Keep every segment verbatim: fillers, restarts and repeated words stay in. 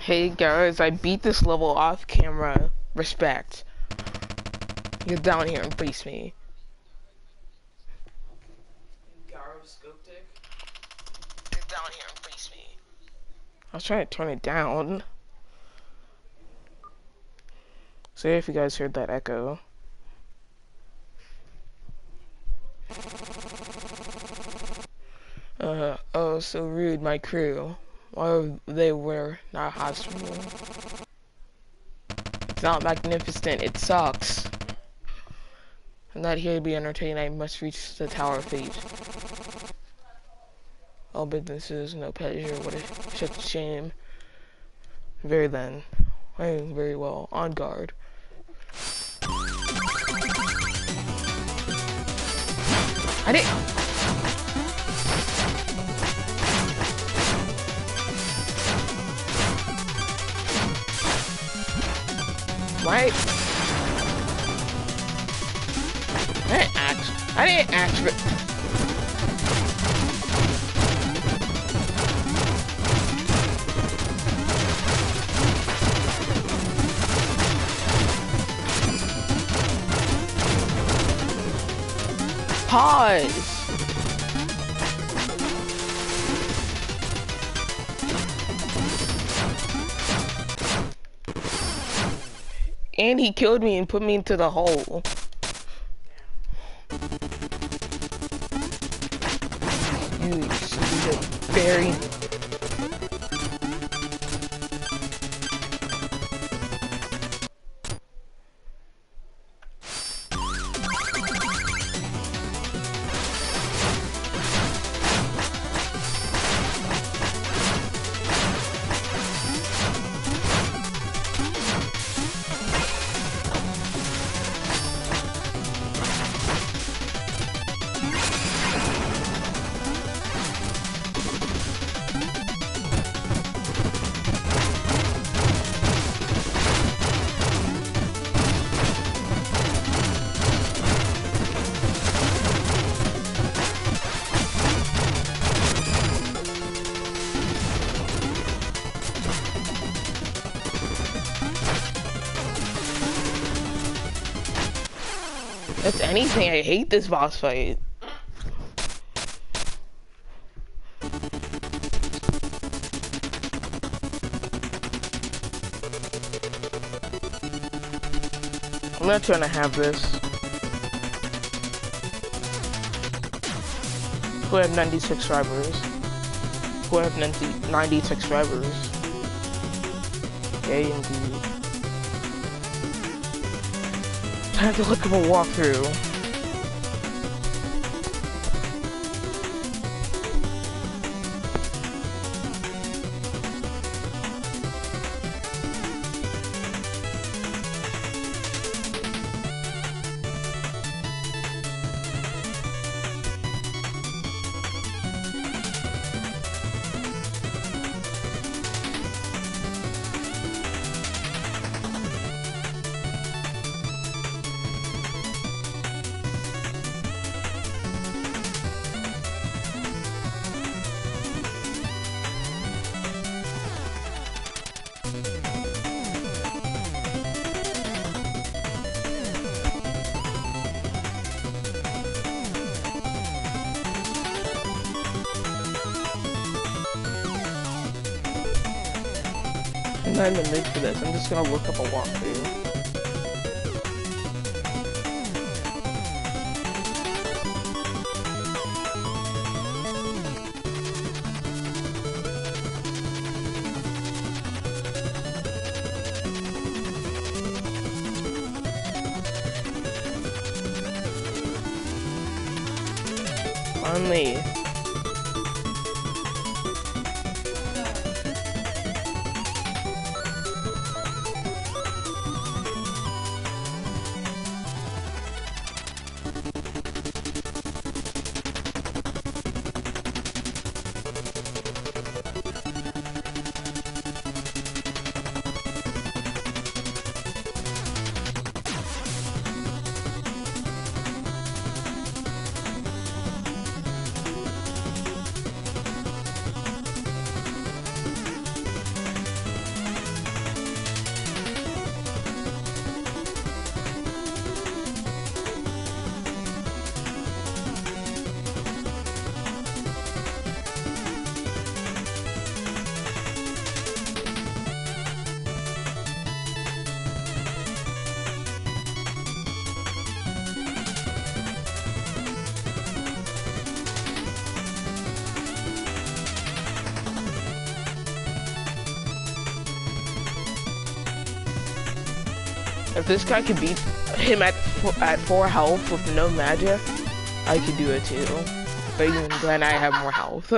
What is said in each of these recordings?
Hey guys, I beat this level off camera. Respect. Get down here and face me. Get down here and face me. I was trying to turn it down. Sorry if you guys heard that echo. Uh, oh, so rude, my crew. Why they were not hospitable. It's not magnificent, it sucks. I'm not here to be entertained, I must reach the Tower of Fate. All businesses, no pleasure, what a such a shame. Very then, I am very well, on guard. I didn't. Right? I didn't act. I didn't act. Pause. And he killed me and put me into the hole. You stupid fairy. That's anything, I hate this boss fight. I'm not trying to have this. Who have ninety-six subscribers? Who have ninety-six subscribers? Yay, indeed. Time to look at a walkthrough. I'm not in the mood for this. I'm just gonna look up a walkthrough. Finally. If this guy could beat him at at four health with no magic, I could do it too. But even then, I have more health.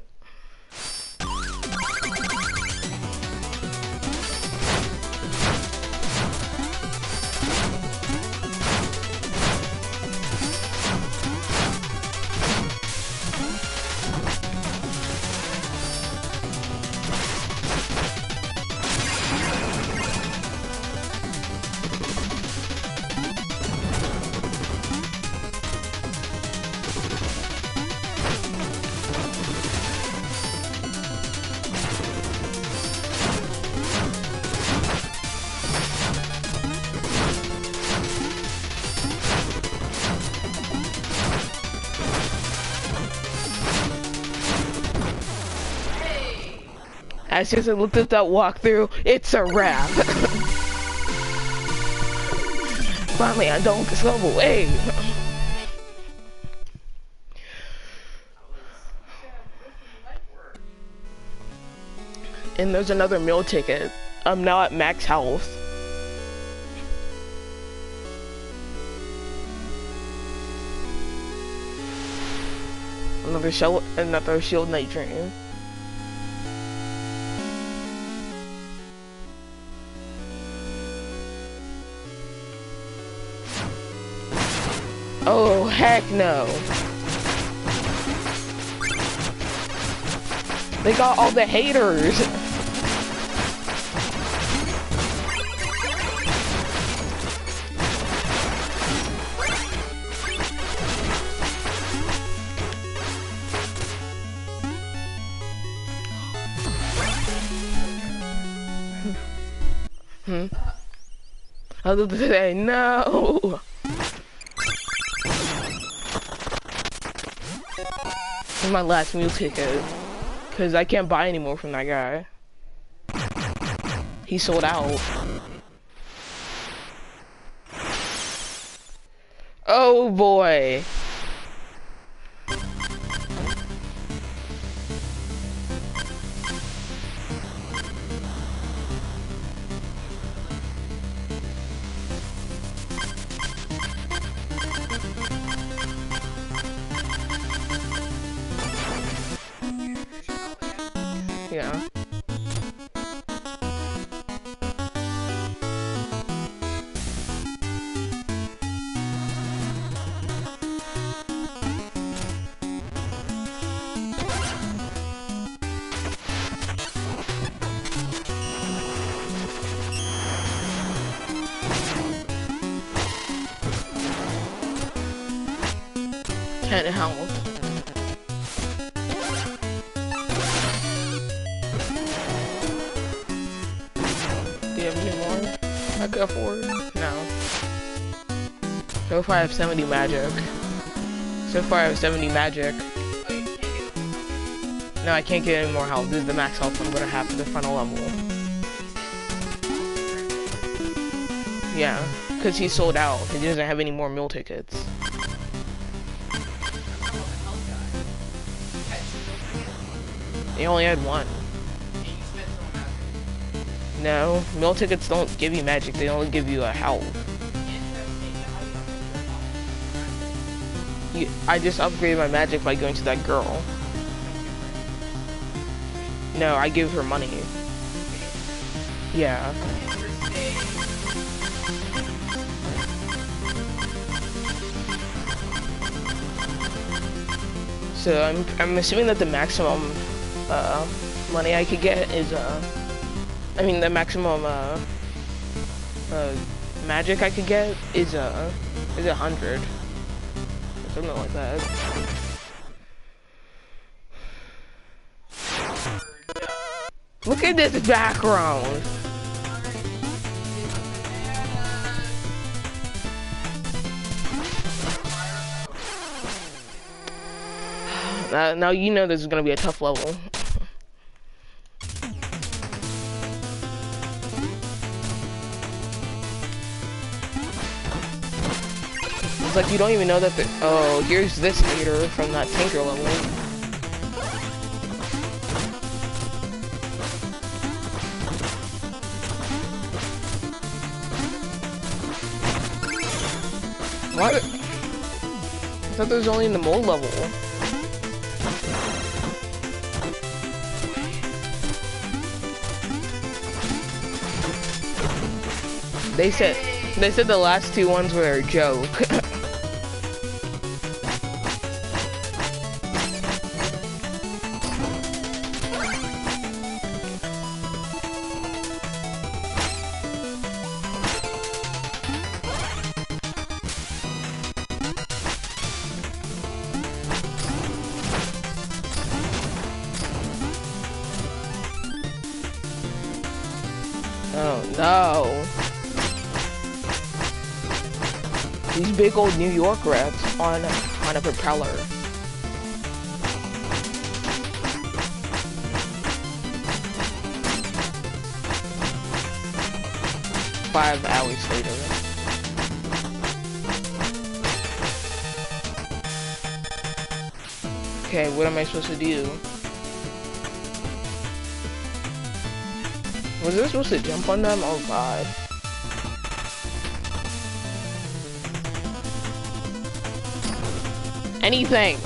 As soon as I looked at that walkthrough, it's a wrap. Finally, I don't this level. Hey. And there's another meal ticket. I'm now at max health. Another shield, another shield night dream. Oh, heck no. They got all the haters. Hmm. Other than that, no. My last meal ticket, because I can't buy anymore from that guy. He sold out. Oh boy. Yeah. Ten health. I could afford? No. So far I have seventy magic. So far I have seventy magic. No, I can't get any more health. This is the max health I'm gonna have for the final level. Yeah, because he sold out. He doesn't have any more meal tickets. He only had one. No, meal tickets don't give you magic, they only give you a health. You, I just upgraded my magic by going to that girl. No, I give her money. Yeah. So I'm, I'm assuming that the maximum uh, money I could get is uh, I mean, the maximum uh, uh, magic I could get is uh, is a hundred, or something like that. Look at this background. Now, now you know this is gonna be a tough level. Like you don't even know that the- oh, here's this hater from that tanker level. What? I thought that was only in the mold level. They said they said the last two ones were a joke. Oh no. These big old New York rats on on a propeller. Five hours later. Okay, what am I supposed to do? Was I supposed to jump on them? Oh god. Anything.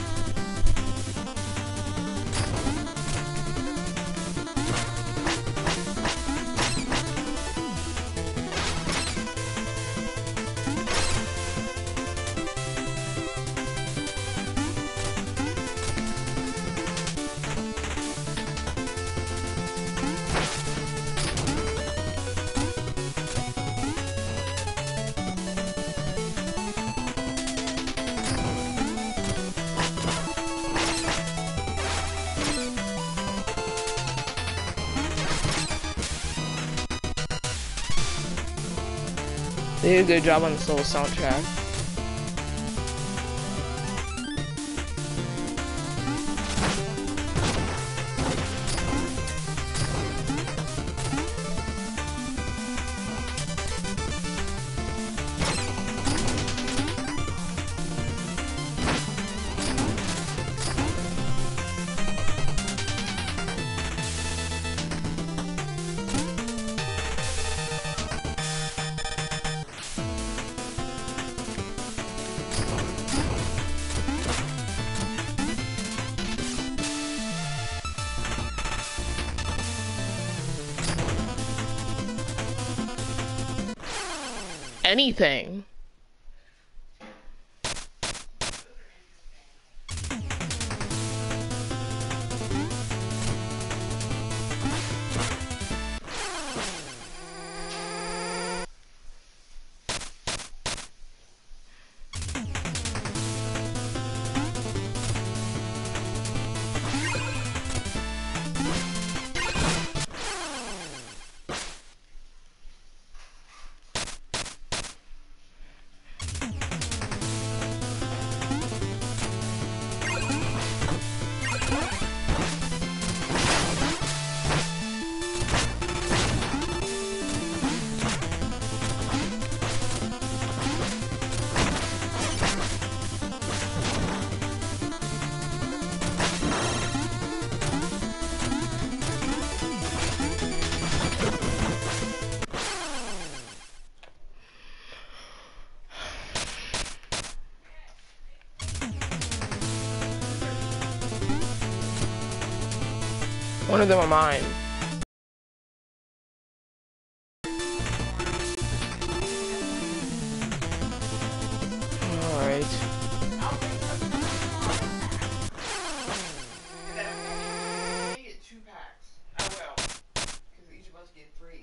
They did a good job on this little soundtrack. Anything. One of them are mine. All right. Get two packs. I will, because each of us get three.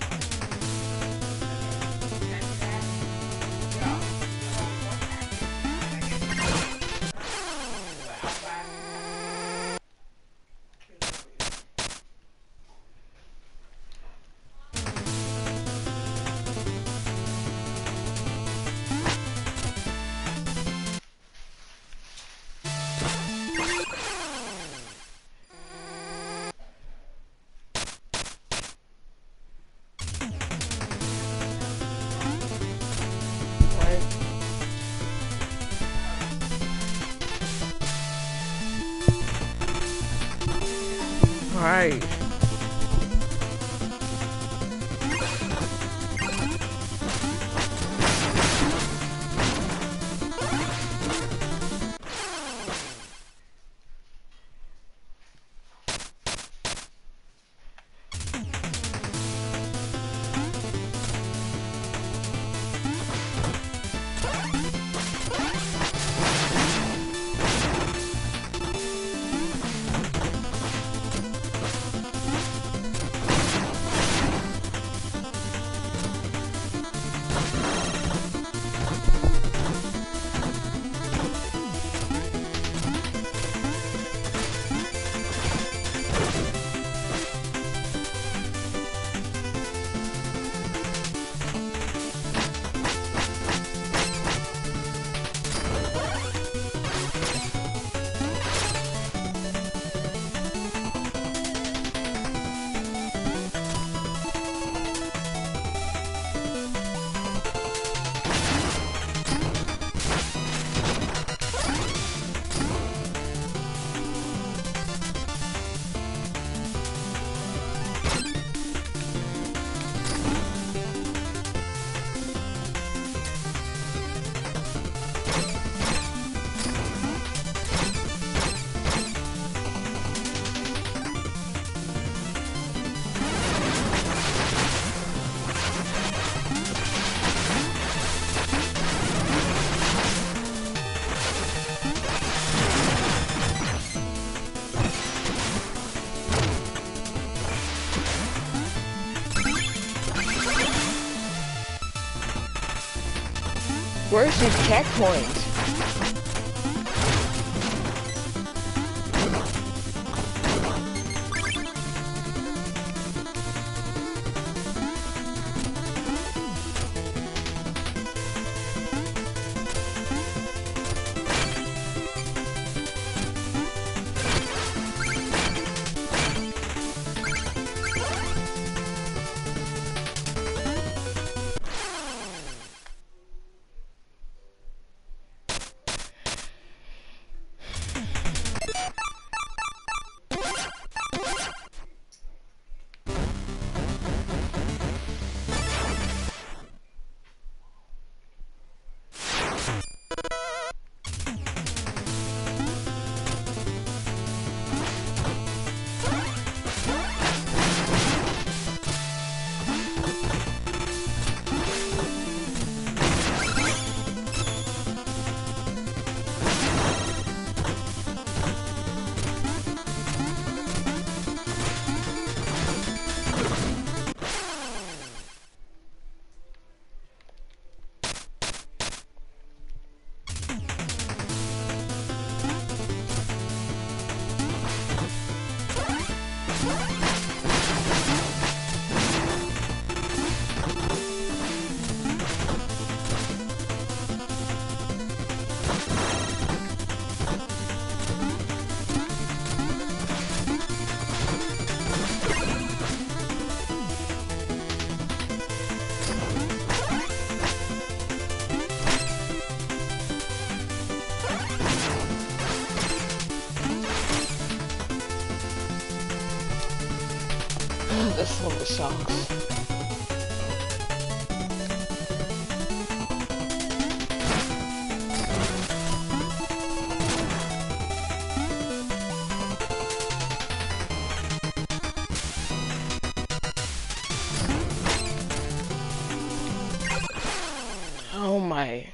Alright. worst is checkpoints. This level sucks. Oh my.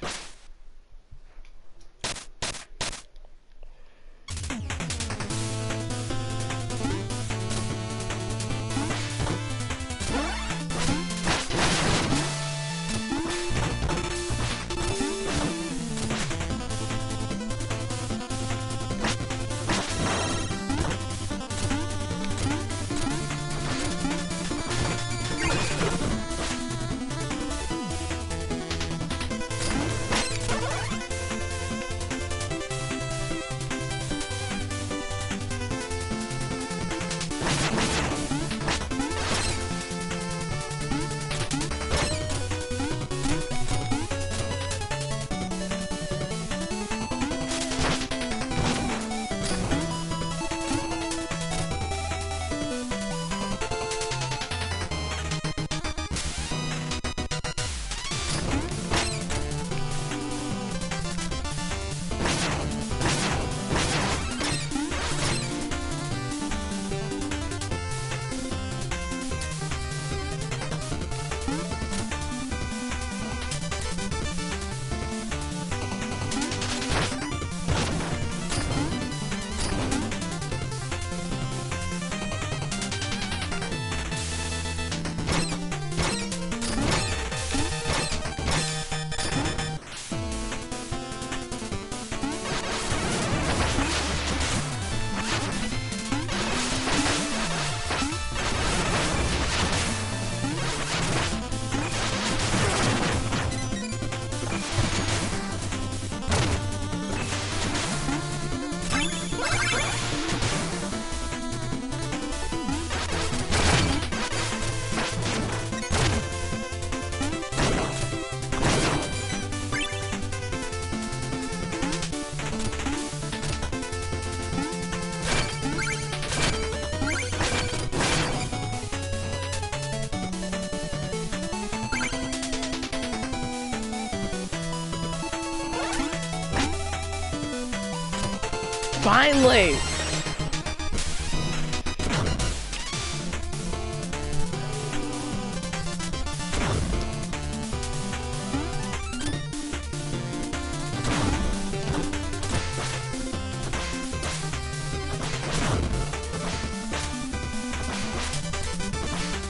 Finally!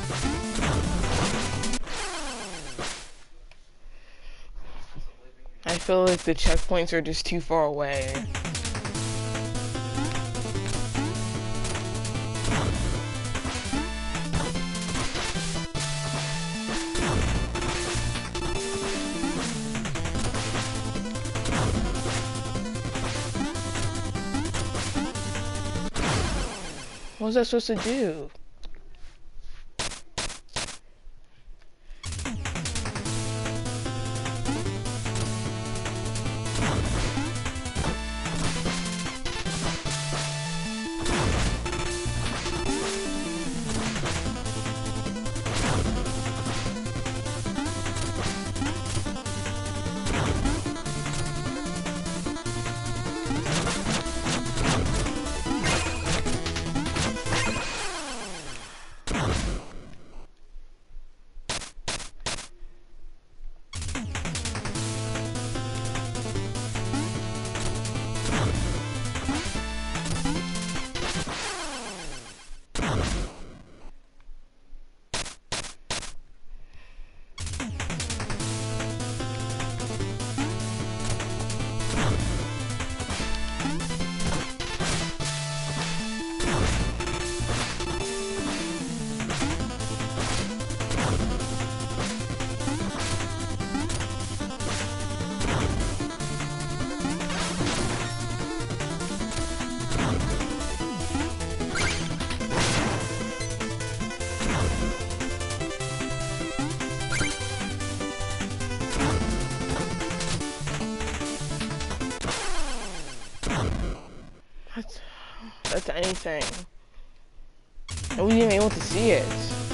I feel like the checkpoints are just too far away. What was I supposed to do? That's, that's anything. And we didn't even able to see it.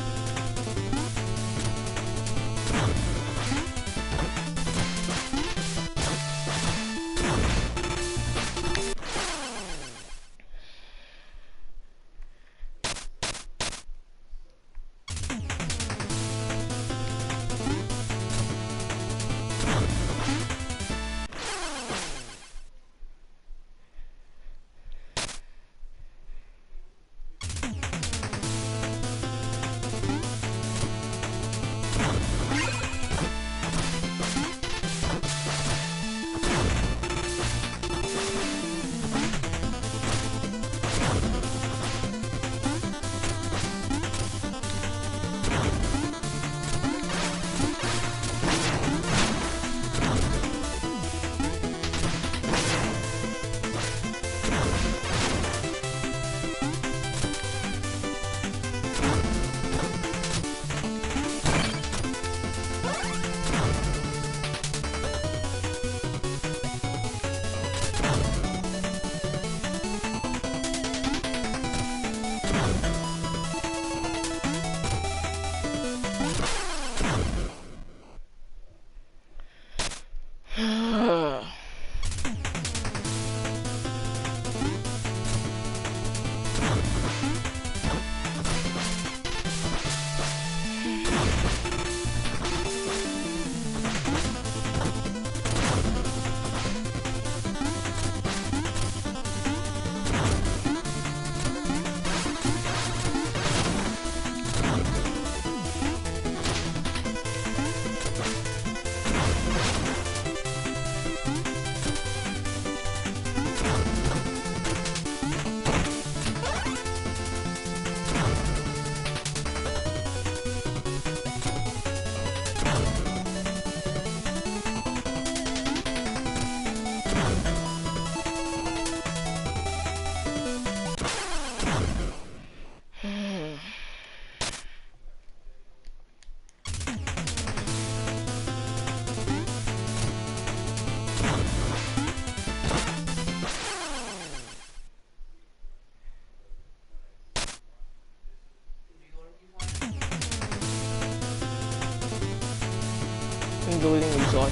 I'm deleting this live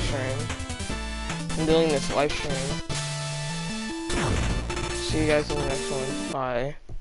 stream. I'm deleting this live stream. See you guys in the next one. Bye.